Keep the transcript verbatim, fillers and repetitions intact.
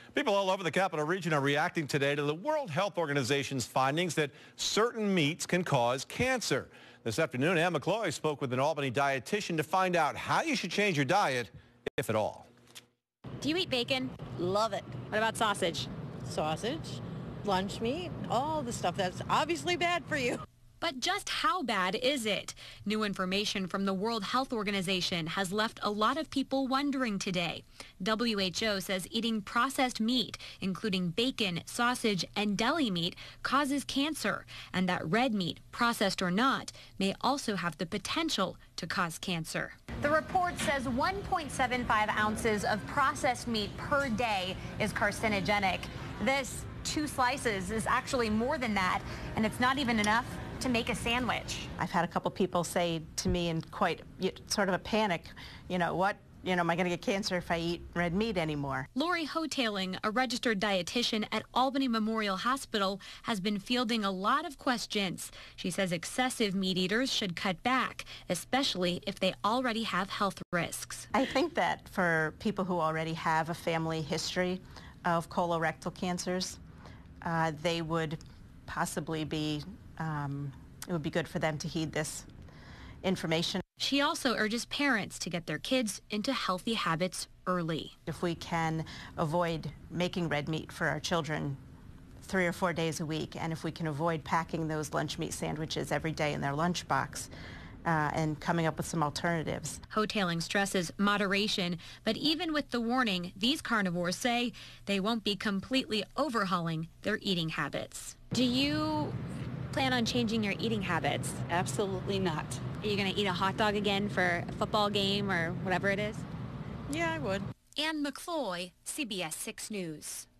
People all over the capital region are reacting today to the World Health Organization's findings that certain meats can cause cancer. This afternoon, Ann McCloy spoke with an Albany dietitian to find out how you should change your diet, if at all. Do you eat bacon? Love it. What about sausage? Sausage, lunch meat, all the stuff that's obviously bad for you. But just how bad is it? New information from the World Health Organization has left a lot of people wondering today. W H O says eating processed meat, including bacon, sausage, and deli meat, causes cancer, and that red meat, processed or not, may also have the potential to cause cancer. The report says one point seven five ounces of processed meat per day is carcinogenic. This two slices is actually more than that, and it's not even enough to make a sandwich. I've had a couple people say to me in quite sort of a panic, you know, what, you know, am I going to get cancer if I eat red meat anymore? Lori Houghtaling, a registered dietitian at Albany Memorial Hospital, has been fielding a lot of questions. She says excessive meat eaters should cut back, especially if they already have health risks. I think that for people who already have a family history of colorectal cancers, uh, they would possibly be Um, it would be good for them to heed this information. She also urges parents to get their kids into healthy habits early. If we can avoid making red meat for our children three or four days a week, and if we can avoid packing those lunch meat sandwiches every day in their lunchbox, uh, and coming up with some alternatives. Houghtaling stresses moderation, but even with the warning, these carnivores say they won't be completely overhauling their eating habits. Do you plan on changing your eating habits? Absolutely not. Are you going to eat a hot dog again for a football game or whatever it is? Yeah, I would. Ann McCloy, C B S six News.